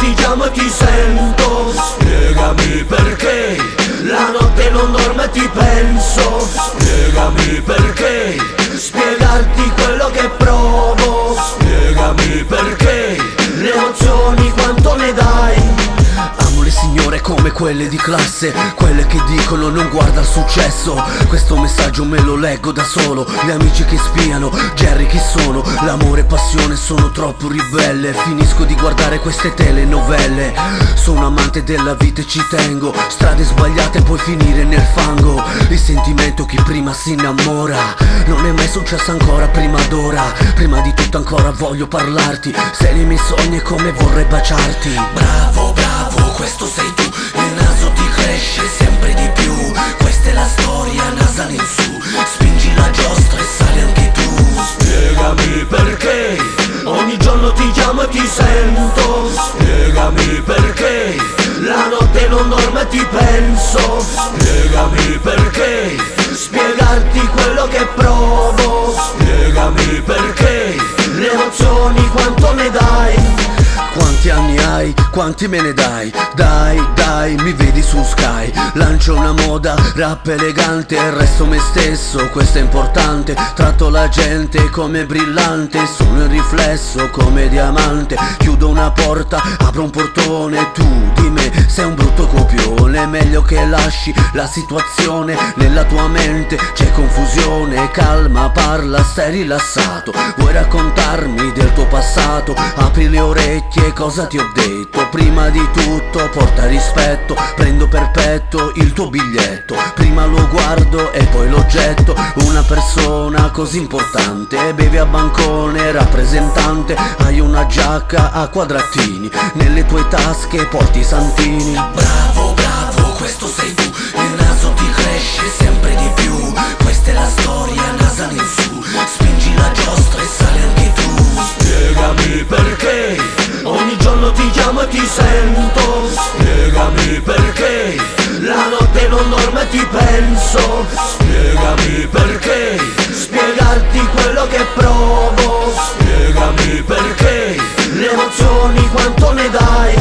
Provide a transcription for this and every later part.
ti chiamo e ti sento. Spiegami perché la notte non dormo e ti penso. Spiegami perché spiegarti quello che provo. Spiegami perché le emozioni quanto ne dai. Amo le signore come quelle di classe, quelle che dicono non guarda il successo. Questo messaggio me lo leggo da solo. Gli amici che spiano, Jerry chi sono. L'amore e passione sono troppo ribelle. Finisco di guardare queste telenovelle. Sono amante della vita e ci tengo. Strade sbagliate puoi finire nel fango. Il sentimento chi prima si innamora. Non è mai successo ancora prima d'ora. Prima di tutto ancora voglio parlarti. Sei nei miei sogni come vorrei baciarti. Bravo, bravo, questo sei tu. Il naso ti cresce sempre di più. Questa è la storia, nasale in su. Spingi la giostra e sali anche tu. Spiegami perché ogni giorno ti chiamo e ti sento. Spiegami perché la notte non dormo e ti penso. Spiegami perché spiegarti quello che provo. Spiegami perché le emozioni quanto ne dai. Quanti anni hai? Quanti me ne dai? Dai, dai, mi vedi su Sky. Lancio una moda, rap elegante. Resto me stesso, questo è importante. Tratto la gente come brillante. Sono il riflesso come diamante. Chiudo una porta, apro un portone. Tu di me sei un brutto copione. Meglio che lasci la situazione. Nella tua mente c'è confusione. Calma, parla, stai rilassato. Vuoi raccontarmi del tuo passato? Apri le orecchie, cosa ti ho detto? Prima di tutto porta rispetto. Prendo per petto il tuo biglietto. Prima lo guardo e poi lo getto. Una persona così importante. Bevi a bancone, rappresentante. Hai una giacca a quadratini. Nelle tue tasche porti i santini. Bravo, bravo, questo sei tu. Il naso ti cresce sempre di più. Questa è la storia, nasale in su. Spingi la giostra e sali anche tu. Spiegami perché ogni giorno ti chiamo e ti sento. Spiegami perché la notte non dormo e ti penso. Spiegami perché spiegarti quello che provo. Spiegami perché le emozioni quanto ne dai.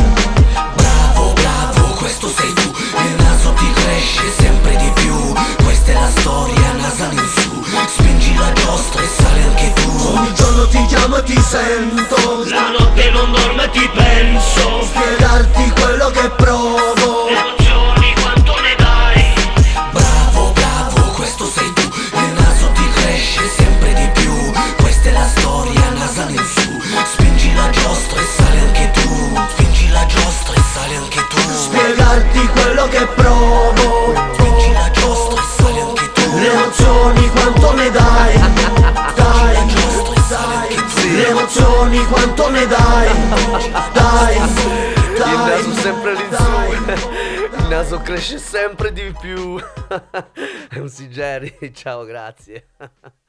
Bravo, bravo, questo sei tu. Il naso ti cresce sempre di più. Questa è la storia, nasale in su. Spingi la giostra e sali anche tu. Ogni giorno ti chiamo e ti sento. La notte non dormo e ti penso. Spiegarti quello che provo. Le emozioni quanto ne dai. Bravo, bravo, questo sei tu. Il naso ti cresce sempre di più. Questa è la storia, nasale in su. Spingi la giostra e sali anche tu. Spingi la giostra e sali anche tu. Spiegarti quello che provo. Spingi la giostra e sali anche tu. Le emozioni quanto ne dai. Dai, le emozioni quanto ne dai. Dai, Il naso sempre all'insù. Il naso cresce sempre di più. È un Jerry, ciao, grazie.